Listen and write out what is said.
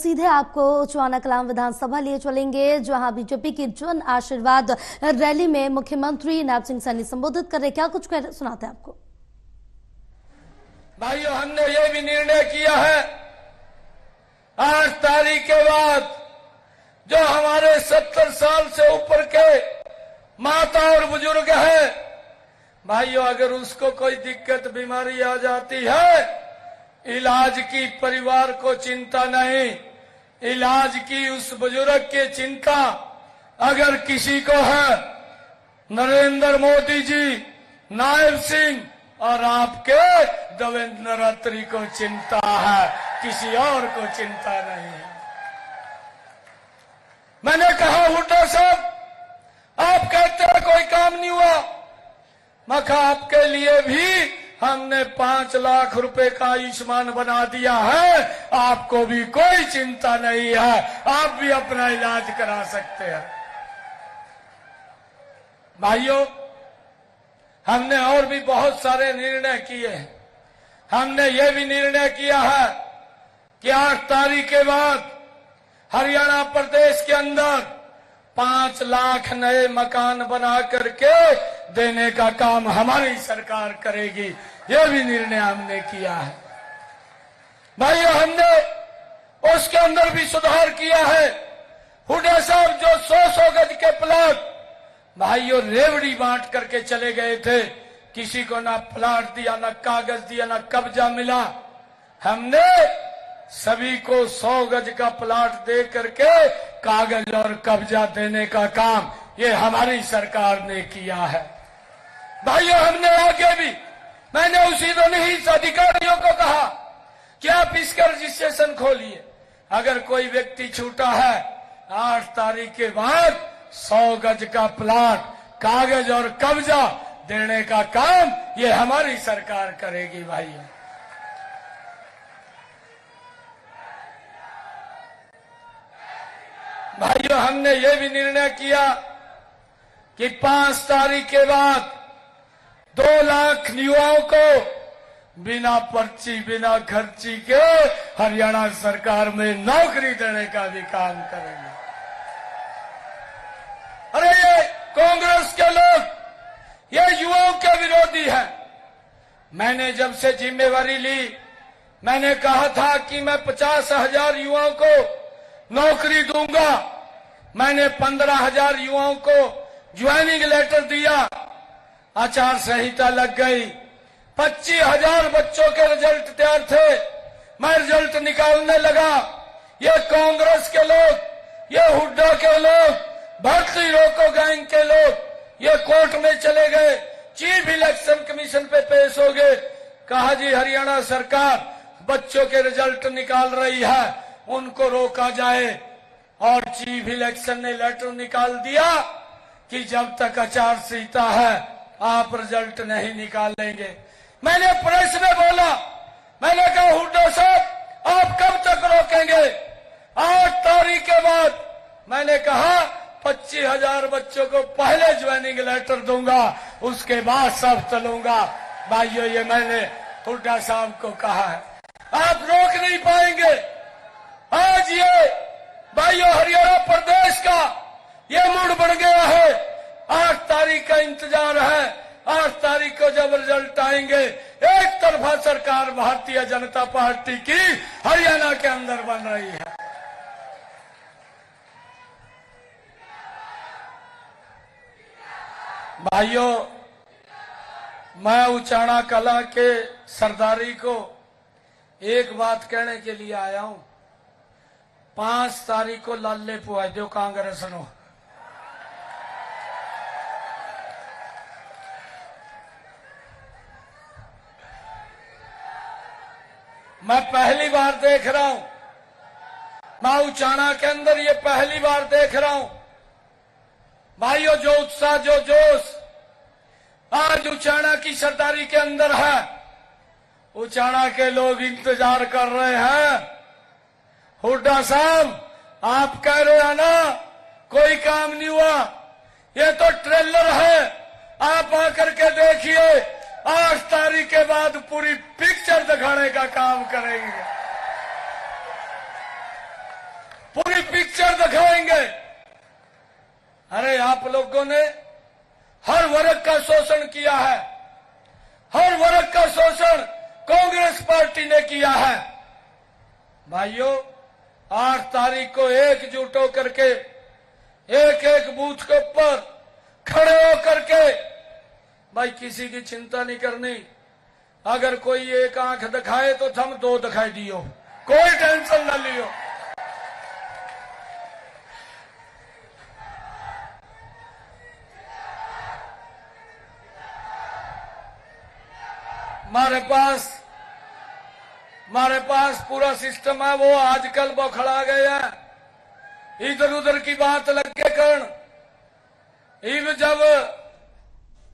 सीधे आपको चुआना कलां विधानसभा लिए चलेंगे, जहां बीजेपी की जन आशीर्वाद रैली में मुख्यमंत्री नायब सिंह सैनी संबोधित कर रहे। क्या कुछ सुनाते हैं आपको। भाइयों, हमने ये भी निर्णय किया है 8 तारीख के बाद जो हमारे 70 साल से ऊपर के माता और बुजुर्ग हैं, भाइयों, अगर उसको कोई दिक्कत बीमारी आ जाती है, इलाज की परिवार को चिंता नहीं, इलाज की उस बुजुर्ग की चिंता अगर किसी को है, नरेंद्र मोदी जी, नायब सिंह और आपके देवेंद्र अत्री को चिंता है, किसी और को चिंता नहीं है। मैंने कहा, हुड्डा साहब, आप कहते हैं कोई काम नहीं हुआ। मैं कहा, आपके लिए भी हमने 5 लाख रुपए का आयुष्मान बना दिया है, आपको भी कोई चिंता नहीं है, आप भी अपना इलाज करा सकते हैं। भाइयों, हमने और भी बहुत सारे निर्णय किए हैं। हमने ये भी निर्णय किया है कि 8 तारीख के बाद हरियाणा प्रदेश के अंदर 5 लाख नए मकान बना करके देने का काम हमारी सरकार करेगी। यह भी निर्णय हमने किया है। भाइयों, हमने उसके अंदर भी सुधार किया है। हुड्डा साहब जो 100 गज के प्लाट, भाइयों, रेवड़ी बांट करके चले गए थे, किसी को ना प्लाट दिया, ना कागज दिया, ना कब्जा मिला। हमने सभी को 100 गज का प्लाट दे करके कागज और कब्जा देने का काम ये हमारी सरकार ने किया है। भाइयों, हमने आगे भी, मैंने उसी दोनों ही अधिकारियों को कहा कि आप इसका रजिस्ट्रेशन खोलिए। अगर कोई व्यक्ति छूटा है, 8 तारीख के बाद 100 गज का प्लाट, कागज और कब्जा देने का काम ये हमारी सरकार करेगी। भाइयों, हमने ये भी निर्णय किया कि 5 तारीख के बाद 2 लाख युवाओं को बिना पर्ची, बिना खर्ची के हरियाणा सरकार में नौकरी देने का भी काम करेंगे। अरे ये कांग्रेस के लोग, ये युवाओं के विरोधी हैं। मैंने जब से जिम्मेवारी ली, मैंने कहा था कि मैं 50,000 युवाओं को नौकरी दूंगा। मैंने 15,000 युवाओं को ज्वाइनिंग लेटर दिया, आचार संहिता लग गई। 25,000 बच्चों के रिजल्ट तैयार थे, मैं रिजल्ट निकालने लगा। ये कांग्रेस के लोग, ये हुड्डा के लोग, भर्ती रोको गैंग के लोग, ये कोर्ट में चले गए, चीफ इलेक्शन कमीशन पे पेश हो गए। कहा, जी हरियाणा सरकार बच्चों के रिजल्ट निकाल रही है, उनको रोका जाए। और चीफ इलेक्शन ने लेटर निकाल दिया कि जब तक आचार संहिता है आप रिजल्ट नहीं निकालेंगे। मैंने प्रेस में बोला, मैंने कहा, हुड्डा साहब आप कब तक रोकेंगे? 8 तारीख के बाद मैंने कहा 25,000 बच्चों को पहले ज्वाइनिंग लेटर दूंगा, उसके बाद सब चलूंगा। भाइयों, ये मैंने हुड्डा साहब को कहा है। आप रोक नहीं पाएंगे। आज ये भाइयों, हरियाणा प्रदेश का ये मूड बन गया है। 8 तारीख का इंतजार है। 8 तारीख को जब रिजल्ट आएंगे, एक तरफा सरकार भारतीय जनता पार्टी की हरियाणा के अंदर बन रही है। भाइयों, मैं उचाना कला के सरदारी को एक बात कहने के लिए आया हूं। 5 तारीख को लाले पुआ दो कांग्रेस नो। मैं पहली बार देख रहा हूं, मैं उचाना के अंदर ये पहली बार देख रहा हूं। भाइयों, जो उत्साह, जो जोश आज उचाना की सरदारी के अंदर है, उचाना के लोग इंतजार कर रहे हैं। हुड्डा साहब, आप कह रहे हैं ना कोई काम नहीं हुआ, ये तो ट्रेलर है। आप आकर के देखिए, 8 तारीख के बाद पूरी पिक्चर दिखाने का काम करेंगे। पिक्चर दिखाएंगे। अरे आप लोगों ने हर वर्ग का शोषण किया है, हर वर्ग का शोषण कांग्रेस पार्टी ने किया है। भाइयों, 8 तारीख को एकजुट होकर के एक एक बूथ के ऊपर खड़े होकर के भाई किसी की चिंता नहीं करनी। अगर कोई एक आंख दिखाए तो हम 2 दिखाई दियो, कोई टेंशन न लियो। हमारे पास पूरा सिस्टम है। वो आजकल बौखला गए हैं, इधर उधर की बात लग के कारण। जब